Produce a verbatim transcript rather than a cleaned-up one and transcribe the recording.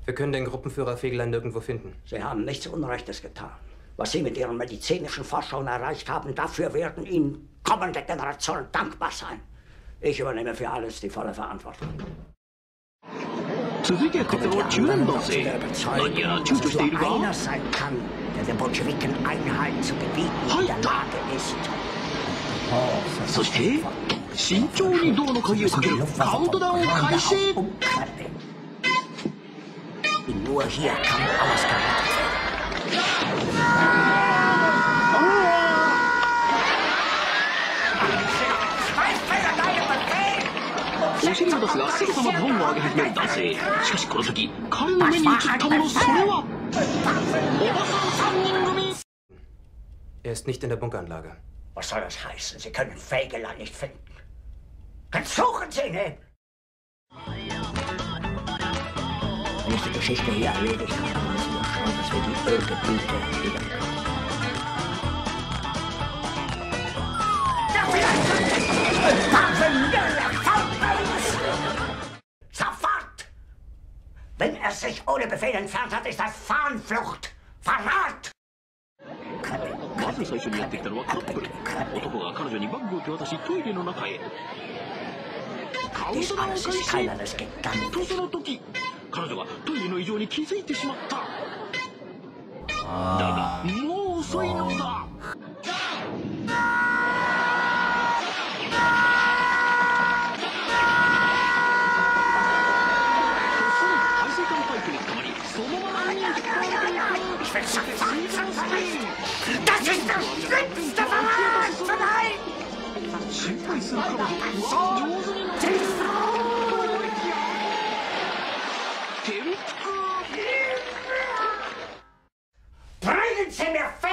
Wir können den Gruppenführer Fegelein nirgendwo finden. Sie haben nichts Unrechtes getan. Was Sie mit Ihren medizinischen Forschungen erreicht haben, dafür werden Ihnen kommende Generationen dankbar sein. Ich übernehme für alles die volle Verantwortung. 続いてこの中年男性何やら躊躇しているが einer sein kann, der den Bolschewiken Einhalt zu gebieten in der Lage ist. そして慎重にドアの鍵をかけるカウントダウン開始 Nur hier kann alles gerettet werden. お尻を出すがすぐさまドンを上げ始める男性。しかしこの時彼の目に映ったものそれはおばさんさんにん組。 Er ist nicht in der Bunkeranlage. Was soll das heißen? Sie können Fegelein nicht finden. Dann suchen Sie ihn! Wenn ich die Geschichte hier erledigt habe, müssen wir schauen, dass wir die Ölgebiete wiederbekommen. Sofort! Wenn er sich ohne Befehl entfernt hat, ist das Fahnenflucht! Verrat! まず最初にやってきたのはカップル。男が彼女にバッグを手渡しトイレの中へ。カウントダウン開始とその時彼女がトイレの異常に気づいてしまった。だがもう遅いのだ。排水管パイプに捕まりそのまま逃げてく。 Das ist der schlimmste Verrat! Nein! 心配する彼女は上手になっている。転覆。 Bringen Sie mir